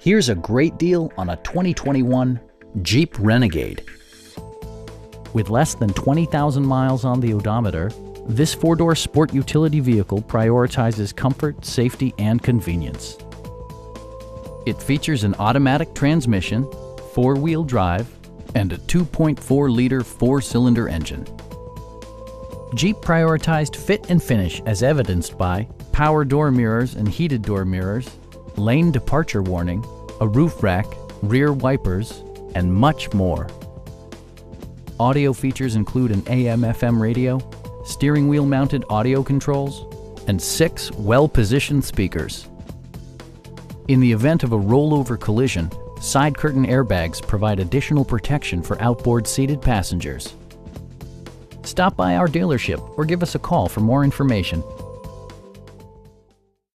Here's a great deal on a 2021 Jeep Renegade. With less than 20,000 miles on the odometer, this four-door sport utility vehicle prioritizes comfort, safety, and convenience. It features an automatic transmission, four-wheel drive, and a 2.4-liter four-cylinder engine. Jeep prioritized fit and finish as evidenced by power door mirrors and heated door mirrors, lane departure warning, a roof rack, rear wipers, and much more. Audio features include an AM/FM radio, steering wheel mounted audio controls, and 6 well-positioned speakers. In the event of a rollover collision, side curtain airbags provide additional protection for outboard seated passengers. Stop by our dealership or give us a call for more information.